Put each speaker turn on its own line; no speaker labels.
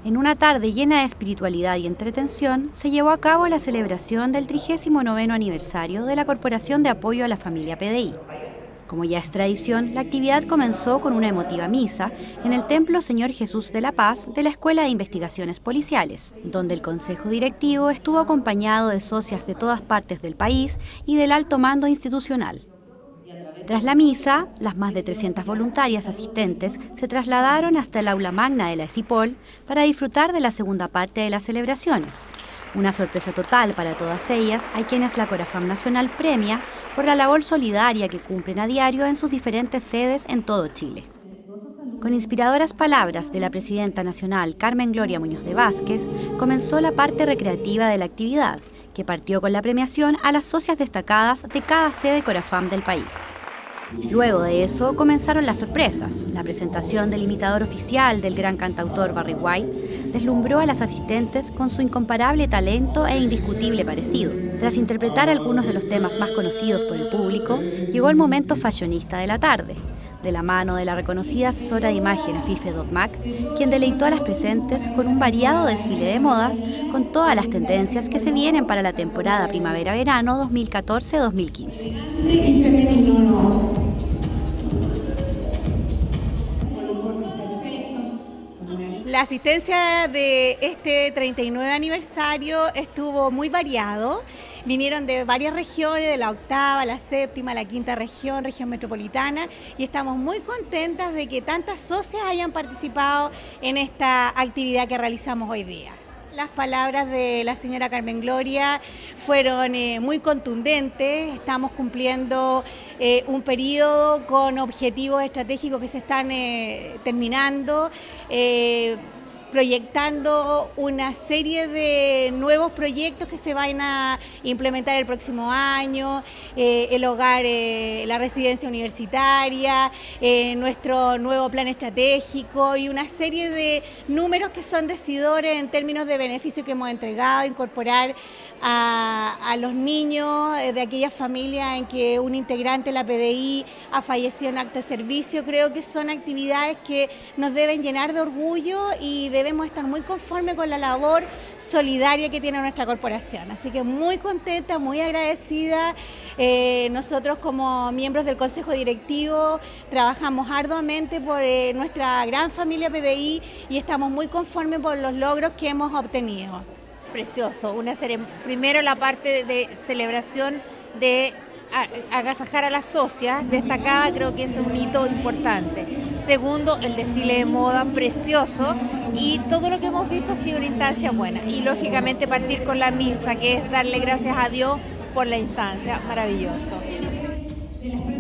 En una tarde llena de espiritualidad y entretención, se llevó a cabo la celebración del 39º aniversario de la Corporación de Apoyo a la Familia PDI. Como ya es tradición, la actividad comenzó con una emotiva misa en el Templo Señor Jesús de la Paz de la Escuela de Investigaciones Policiales, donde el Consejo Directivo estuvo acompañado de socias de todas partes del país y del alto mando institucional. Tras la misa, las más de 300 voluntarias asistentes se trasladaron hasta el aula magna de la ESIPOL para disfrutar de la segunda parte de las celebraciones. Una sorpresa total para todas ellas, a quienes la Corafam Nacional premia por la labor solidaria que cumplen a diario en sus diferentes sedes en todo Chile. Con inspiradoras palabras de la presidenta nacional Carmen Gloria Muñoz de Vázquez, comenzó la parte recreativa de la actividad, que partió con la premiación a las socias destacadas de cada sede Corafam del país. Luego de eso comenzaron las sorpresas. La presentación del imitador oficial del gran cantautor Barry White deslumbró a las asistentes con su incomparable talento e indiscutible parecido. Tras interpretar algunos de los temas más conocidos por el público, llegó el momento fashionista de la tarde, de la mano de la reconocida asesora de imagen Fife Dogmac, quien deleitó a las presentes con un variado desfile de modas con todas las tendencias que se vienen para la temporada primavera-verano 2014-2015.
La asistencia de este 39 aniversario estuvo muy variado. Vinieron de varias regiones, de la octava, la séptima, la quinta región, región metropolitana, y estamos muy contentas de que tantas socias hayan participado en esta actividad que realizamos hoy día. Las palabras de la señora Carmen Gloria fueron muy contundentes. Estamos cumpliendo un periodo con objetivos estratégicos que se están terminando, proyectando una serie de nuevos proyectos que se van a implementar el próximo año, el hogar, la residencia universitaria, nuestro nuevo plan estratégico y una serie de números que son decidores en términos de beneficios que hemos entregado, incorporar a los niños de aquellas familias en que un integrante de la PDI ha fallecido en acto de servicio. Creo que son actividades que nos deben llenar de orgullo y debemos estar muy conformes con la labor solidaria que tiene nuestra corporación. Así que muy contenta, muy agradecida. Nosotros como miembros del Consejo Directivo trabajamos arduamente por nuestra gran familia PDI y estamos muy conformes por los logros que hemos obtenido.
Precioso, primero la parte de celebración de agasajar a las socias, destacada, creo que es un hito importante. Segundo, el desfile de moda precioso y todo lo que hemos visto ha sido una instancia buena. Y lógicamente partir con la misa, que es darle gracias a Dios por la instancia, maravilloso.